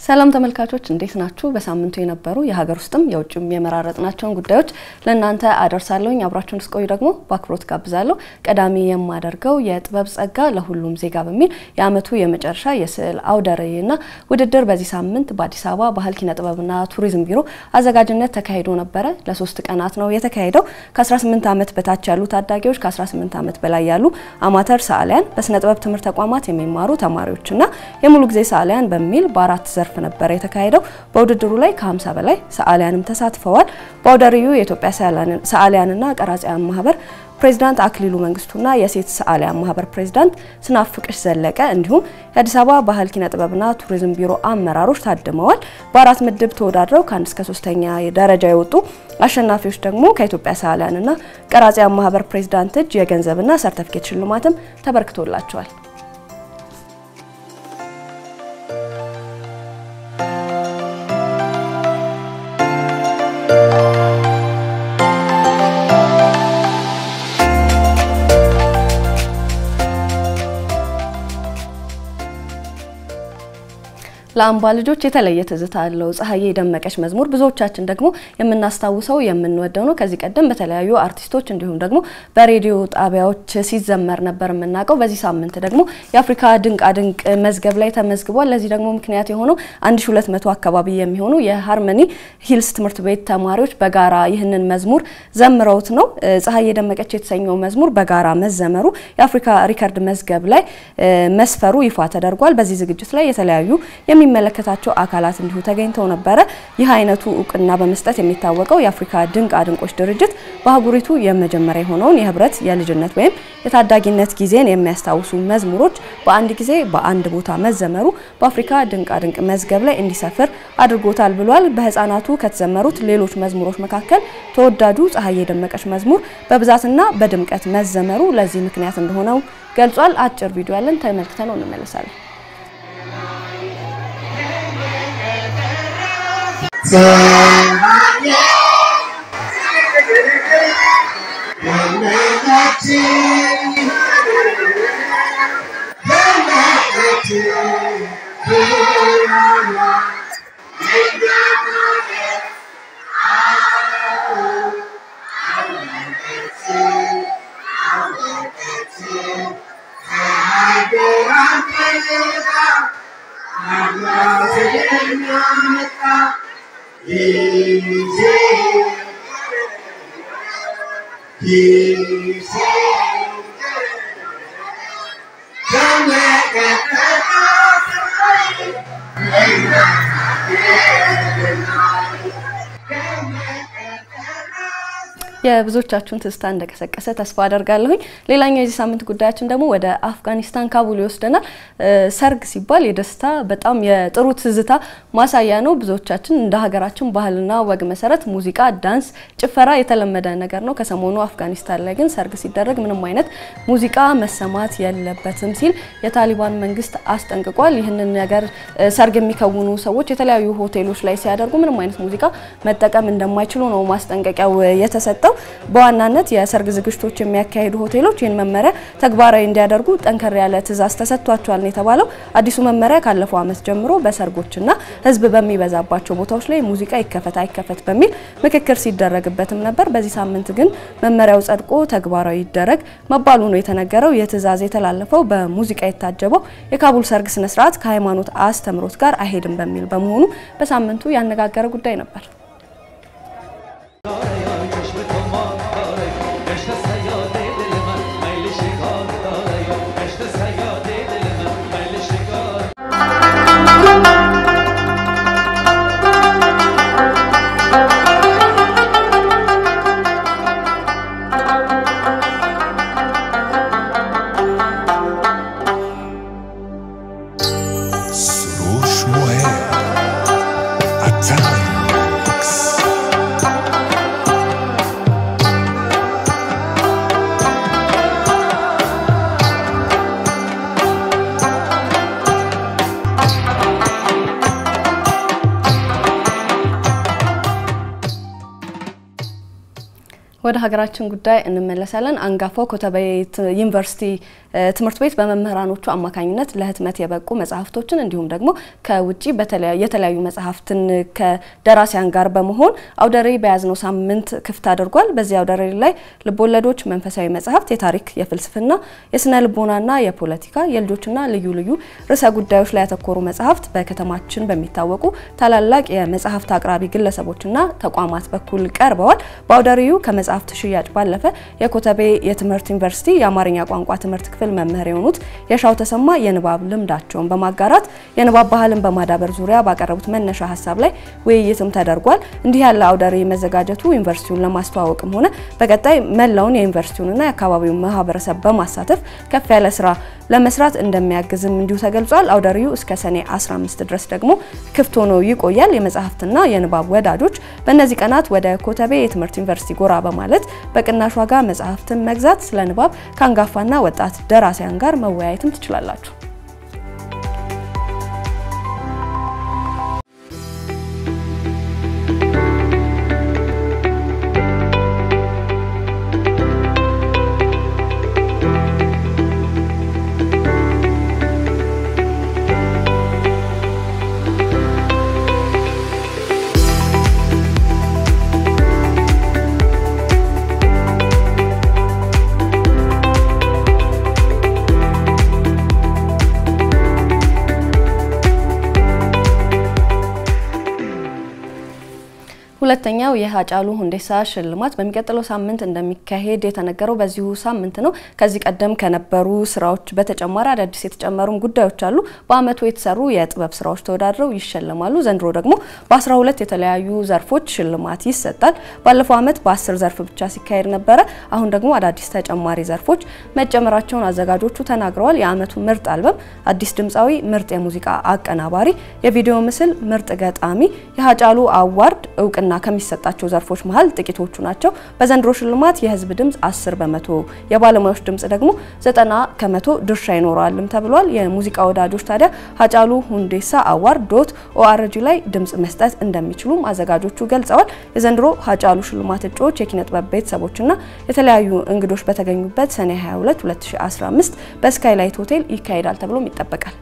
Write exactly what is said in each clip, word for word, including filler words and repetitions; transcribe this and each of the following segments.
ሰላም ተመልካቾች እንዴት ናችሁ? በሳምንቱ የነበሩ የሀገር ውስጥም የውጭም የመራረጥናቸውን ጉዳዮች ለእናንተ አደርሳለሁኝ። አብራችሁን እስቆዩ ደግሞ በአክብሮት ጋብዛለሁ። ቀዳሚ የማደርገው የጥበብ ጸጋ ለሁሉም ዜጋ በሚል የዓመቱ የመጨረሻ የስዕል አውደ ርዕይና ውድድር በዚህ ሳምንት በአዲስ አበባ ባህል ኪነ ጥበብና ቱሪዝም ቢሮ አዘጋጅነት ተካሂዶ ነበር። ለሶስት ቀናት ነው የተካሄደው። ከ18 ዓመት በታች ያሉ ታዳጊዎች ከ18 ዓመት በላይ ያሉ አማተር ሰዓሊያን በስነ ጥበብ ትምህርት ተቋማት የሚማሩ ተማሪዎችና የሙሉ ጊዜ ሰዓሊያን በሚል በአራት ዘርፍ ነበር የተካሄደው። በውድድሩ ላይ ከ50 በላይ ሰዓሊያንም ተሳትፈዋል። በአውደ ርዕዩ የኢትዮጵያ ሰዓሊያንና ቀራጺያን ማህበር ፕሬዝዳንት አክሊሉ መንግስቱና የሴት ሰዓሊያን ማህበር ፕሬዝዳንት ስናፍቅሽ ዘለቀ እንዲሁም የአዲስ አበባ ባህል ኪነ ጥበብና ቱሪዝም ቢሮ አመራሮች ታድመዋል። በአራት ምድብ ተወዳድረው ከአንድ እስከ ሶስተኛ ደረጃ የወጡ አሸናፊዎች ደግሞ ከኢትዮጵያ ሰዓሊያንና ቀራጺያን ማህበር ፕሬዝዳንት እጅ የገንዘብና ሰርቲፊኬት ሽልማትም ተበርክቶላቸዋል። ለአምባ ልጆች የተለየ ትዝታ አለው ፀሐዬ ደመቀች መዝሙር ብዙዎቻችን ደግሞ የምናስታውሰው የምንወደው ነው። ከዚህ ቀደም በተለያዩ አርቲስቶች እንዲሁም ደግሞ በሬዲዮ ጣቢያዎች ሲዘመር ነበር የምናውቀው። በዚህ ሳምንት ደግሞ የአፍሪካ ድንቅ ድንቅ መዝገብ ላይ ተመዝግቧል። ለዚህ ደግሞ ምክንያት የሆነው አንድ ሺህ ሁለት መቶ አካባቢ የሚሆኑ የሃርመኒ ሂልስ ትምህርት ቤት ተማሪዎች በጋራ ይህንን መዝሙር ዘምረውት ነው። ፀሐዬ ደመቀች የተሰኘው መዝሙር በጋራ መዘመሩ የአፍሪካ ሪከርድ መዝገብ ላይ መስፈሩ ይፋ ተደርጓል። በዚህ ዝግጅት ላይ የተለያዩ የሚመለከታቸው አካላት እንዲሁ ተገኝተው ነበር። ይህ አይነቱ ዕውቅና በመስጠት የሚታወቀው የአፍሪካ ድንቅ ድንቆች ድርጅት በአህጉሪቱ የመጀመሪያ የሆነውን የህብረት የልጅነት ወይም የታዳጊነት ጊዜን የሚያስታውሱ መዝሙሮች በአንድ ጊዜ በአንድ ቦታ መዘመሩ በአፍሪካ ድንቅ ድንቅ መዝገብ ላይ እንዲሰፍር አድርጎታል ብሏል። በህፃናቱ ከተዘመሩት ሌሎች መዝሙሮች መካከል ተወዳጁ ፀሐዬ ደመቀች መዝሙር በብዛትና በድምቀት መዘመሩ ለዚህ ምክንያት እንደሆነው ገልጿል። አጭር ቪዲዮ ያለን ተመልክተነው እንመለሳለን። Samanya, Easy, easy, come back and የብዙዎቻችሁን ትስታ እንደቀሰቀሰ ተስፋ አደርጋለሁ። ሌላኛው የዚህ ሳምንት ጉዳያችን ደግሞ ወደ አፍጋኒስታን ካቡል ይወስደናል። ሰርግ ሲባል የደስታ በጣም የጥሩ ትዝታ ማሳያ ነው። ብዙዎቻችን እንደ ሀገራችን ባህልና ወግ መሰረት ሙዚቃ፣ ዳንስ፣ ጭፈራ የተለመደ ነገር ነው። ከሰሞኑ አፍጋኒስታን ላይ ግን ሰርግ ሲደረግ ምንም አይነት ሙዚቃ መሰማት የለበትም ሲል የታሊባን መንግስት አስጠንቅቋል። ይህንን ነገር ሰርግ የሚከውኑ ሰዎች የተለያዩ ሆቴሎች ላይ ሲያደርጉ ምንም አይነት ሙዚቃ መጠቀም እንደማይችሉ ነው ማስጠንቀቂያው የተሰጠው። በዋናነት የሰርግ ዝግጅቶች የሚያካሂዱ ሆቴሎች ይህን መመሪያ ተግባራዊ እንዲያደርጉ ጠንከር ያለ ትዕዛዝ ተሰጥቷቸዋል ነው የተባለው። አዲሱ መመሪያ ካለፈው ዓመት ጀምሮ በሰርጎችና ህዝብ በሚበዛባቸው ቦታዎች ላይ ሙዚቃ ይከፈት አይከፈት በሚል ምክክር ሲደረግበትም ነበር። በዚህ ሳምንት ግን መመሪያው ጸድቆ ተግባራዊ ይደረግ መባሉ ነው የተነገረው። የትዕዛዝ የተላለፈው በሙዚቃ የታጀበው የካቡል ሰርግ ስነ ስርዓት ከሃይማኖት አስተምሮት ጋር አይሄድም በሚል በመሆኑ በሳምንቱ ያነጋገረ ጉዳይ ነበር። ወደ ሀገራችን ጉዳይ እንመለሳለን። አንጋፋው ኮተቤ ዩኒቨርሲቲ ትምህርት ቤት በመምህራኖቹ አማካኝነት ለህትመት የበቁ መጽሐፍቶችን እንዲሁም ደግሞ ከውጪ በተለያዩ የተለያዩ መጽሐፍትን ከደራሲያን ጋር በመሆን አውደሪ በያዝነው ሳምንት ክፍት አድርጓል። በዚህ አውደሪ ላይ ልቦለዶች፣ መንፈሳዊ መጽሐፍት፣ የታሪክ፣ የፍልስፍና፣ የስነ ልቦናና የፖለቲካ፣ የልጆችና ልዩ ልዩ ርዕሰ ጉዳዮች ላይ ያተኮሩ መጽሐፍት በከተማችን በሚታወቁ ታላላቅ የመጽሐፍት አቅራቢ ግለሰቦችና ተቋማት በኩል ቀርበዋል። በአውደሪው ከመጽሐፍት ሽያጭ ባለፈ የኮተቤ የትምህርት ዩኒቨርሲቲ የአማርኛ ቋንቋ ትምህርት ክፍል መምህር የሆኑት የሻው ተሰማ የንባብ ልምዳቸውን በማጋራት የንባብ ባህልን በማዳበር ዙሪያ ባቀረቡት መነሻ ሐሳብ ላይ ውይይትም ተደርጓል። እንዲህ ያለ አውደሪ መዘጋጀቱ ዩኒቨርሲቲውን ለማስተዋወቅም ሆነ በቀጣይ መላውን የዩኒቨርሲቲውንና የአካባቢውን ማህበረሰብ በማሳተፍ ከፍ ያለ ስራ ለመስራት እንደሚያግዝም እንዲሁ ተገልጿል። አውደሪው እስከ ሰኔ አስራ አምስት ድረስ ደግሞ ክፍት ሆኖ ይቆያል። የመጽሐፍትና የንባብ ወዳጆች በእነዚህ ቀናት ወደ ኮተቤ የትምህርት ዩኒቨርሲቲ ጎራ በማለት በቅናሽ ዋጋ መጽሐፍትን መግዛት፣ ስለ ንባብ ከአንጋፋና ወጣት ደራሲያን ጋር መወያየትም ትችላላችሁ። ሁለተኛው የሃጫሉ ሁንዴሳ ሽልማት በሚቀጥለው ሳምንት እንደሚካሄድ የተነገረው በዚሁ ሳምንት ነው። ከዚህ ቀደም ከነበሩ ስራዎች በተጨማሪ አዳዲስ የተጨመሩም ጉዳዮች አሉ። በአመቱ የተሰሩ የጥበብ ስራዎች ተወዳድረው ይሸለማሉ። ዘንድሮ ደግሞ በአስራ ሁለት የተለያዩ ዘርፎች ሽልማት ይሰጣል። ባለፈው አመት በአስር ዘርፍ ብቻ ሲካሄድ ነበር። አሁን ደግሞ አዳዲስ ተጨማሪ ዘርፎች መጨመራቸውን አዘጋጆቹ ተናግረዋል። የአመቱ ምርጥ አልበም፣ አዲስ ድምጻዊ፣ ምርጥ የሙዚቃ አቀናባሪ፣ የቪዲዮ ምስል፣ ምርጥ ገጣሚ፣ የሃጫሉ አዋርድ እውቅና ከሚሰጣቸው ዘርፎች መሃል ጥቂቶቹ ናቸው። በዘንድሮ ሽልማት የህዝብ ድምጽ አስር በመቶ የባለሙያዎች ድምጽ ደግሞ ዘጠና ከመቶ ድርሻ ይኖራልም ተብሏል። የሙዚቃ ወዳጆች ታዲያ ሃጫሉ ሁንዴሳ አዋርድ ዶት ኦአርጂ ላይ ድምጽ መስጠት እንደሚችሉም አዘጋጆቹ ገልጸዋል። የዘንድሮ ሃጫሉ ሽልማት እጩዎች የኪነ ጥበብ ቤተሰቦችና የተለያዩ እንግዶች በተገኙበት ሰኔ ሃያ ሁለት ሁለት ሺህ አስራ አምስት በስካይላይት ሆቴል ይካሄዳል ተብሎም ይጠበቃል።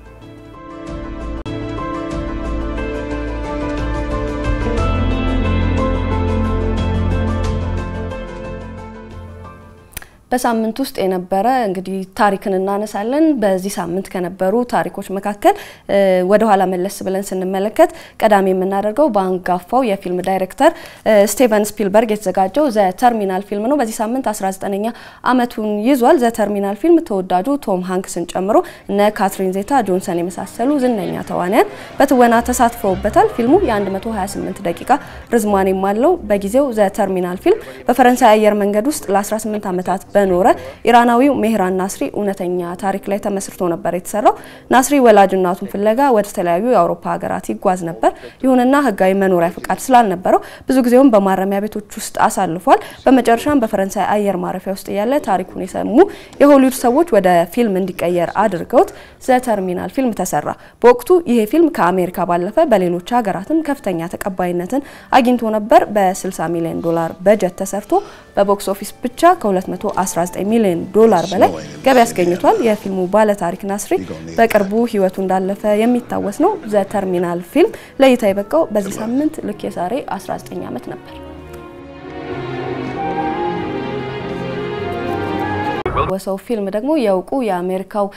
በሳምንት ውስጥ የነበረ እንግዲህ ታሪክን እናነሳለን። በዚህ ሳምንት ከነበሩ ታሪኮች መካከል ወደ ኋላ መለስ ብለን ስንመለከት ቀዳሚ የምናደርገው በአንጋፋው የፊልም ዳይሬክተር ስቲቨን ስፒልበርግ የተዘጋጀው ዘ ተርሚናል ፊልም ነው። በዚህ ሳምንት አስራ ዘጠነኛ አመቱን ይዟል። ዘ ተርሚናል ፊልም ተወዳጁ ቶም ሃንክስን ጨምሮ እነ ካትሪን ዜታ ጆንሰን የመሳሰሉ ዝነኛ ተዋናያን በትወና ተሳትፈውበታል። ፊልሙ የ128 ደቂቃ ርዝማኔም አለው። በጊዜው ዘ ተርሚናል ፊልም በፈረንሳይ አየር መንገድ ውስጥ ለ18 አመታት በኖረ ኢራናዊው ሜህራን ናስሪ እውነተኛ ታሪክ ላይ ተመስርቶ ነበር የተሰራው። ናስሪ ወላጅ እናቱን ፍለጋ ወደ ተለያዩ የአውሮፓ ሀገራት ይጓዝ ነበር። ይሁንና ህጋዊ መኖሪያ ፍቃድ ስላልነበረው ብዙ ጊዜውን በማረሚያ ቤቶች ውስጥ አሳልፏል። በመጨረሻም በፈረንሳይ አየር ማረፊያ ውስጥ ያለ ታሪኩን የሰሙ የሆሊውድ ሰዎች ወደ ፊልም እንዲቀየር አድርገውት ዘ ተርሚናል ፊልም ተሰራ። በወቅቱ ይሄ ፊልም ከአሜሪካ ባለፈ በሌሎች ሀገራትም ከፍተኛ ተቀባይነትን አግኝቶ ነበር። በ60 ሚሊዮን ዶላር በጀት ተሰርቶ በቦክስ ኦፊስ ብቻ ከ219 ሚሊዮን ዶላር በላይ ገቢ ያስገኝቷል። የፊልሙ ባለ ታሪክ ናስሪ በቅርቡ ህይወቱ እንዳለፈ የሚታወስ ነው። ዘ ተርሚናል ፊልም ለእይታ የበቃው በዚህ ሳምንት ልክ የዛሬ አስራ ዘጠኝ አመት ነበር። ወሰው ፊልም ደግሞ የውቁ የአሜሪካው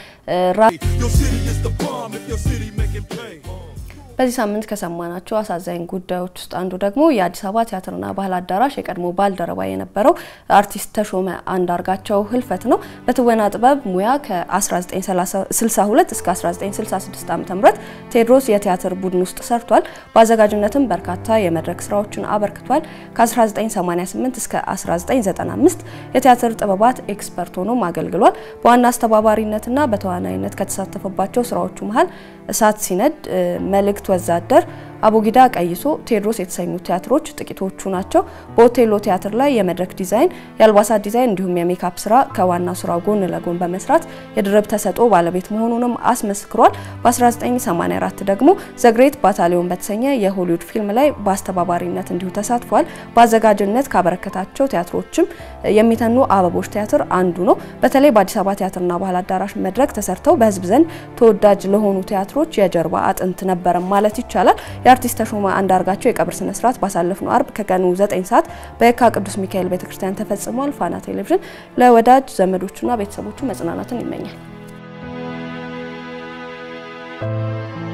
በዚህ ሳምንት ከሰማናቸው አሳዛኝ ጉዳዮች ውስጥ አንዱ ደግሞ የአዲስ አበባ ቲያትርና ባህል አዳራሽ የቀድሞ ባልደረባ የነበረው አርቲስት ተሾመ አንዳርጋቸው ህልፈት ነው። በትወና ጥበብ ሙያ ከ1962 እስከ አስራ ዘጠኝ ስልሳ ስድስት ዓ.ም ቴዎድሮስ የቲያትር ቡድን ውስጥ ሰርቷል። በአዘጋጅነትም በርካታ የመድረክ ስራዎችን አበርክቷል። ከ1988 እስከ አስራ ዘጠኝ ዘጠና አምስት የቲያትር ጥበባት ኤክስፐርት ሆኖ አገልግሏል። በዋና አስተባባሪነትና በተዋናይነት ከተሳተፈባቸው ስራዎቹ መሃል እሳት ሲነድ፣ መልእክት ወዛደር፣ አቡጊዳ ቀይሶ ቴዎድሮስ የተሰኙ ቲያትሮች ጥቂቶቹ ናቸው። በኦቴሎ ቲያትር ላይ የመድረክ ዲዛይን የአልባሳት ዲዛይን እንዲሁም የሜካፕ ስራ ከዋናው ስራው ጎን ለጎን በመስራት የድርብ ተሰጥኦ ባለቤት መሆኑንም አስመስክሯል። በ1984 ደግሞ ዘግሬት ባታሊዮን በተሰኘ የሆሊውድ ፊልም ላይ በአስተባባሪነት እንዲሁ ተሳትፏል። በአዘጋጅነት ካበረከታቸው ቲያትሮችም የሚተኑ አበቦች ቲያትር አንዱ ነው። በተለይ በአዲስ አበባ ቲያትርና ባህል አዳራሽ መድረክ ተሰርተው በህዝብ ዘንድ ተወዳጅ ለሆኑ ቲያትሮች የጀርባ አጥንት ነበር ማለት ይቻላል። የአርቲስት ተሾመ አንዳርጋቸው የቀብር ስነ ስርዓት ባሳለፍነው አርብ ከቀኑ ዘጠኝ ሰዓት በየካ ቅዱስ ሚካኤል ቤተክርስቲያን ተፈጽሟል። ፋና ቴሌቪዥን ለወዳጅ ዘመዶቹና ቤተሰቦቹ መጽናናትን ይመኛል።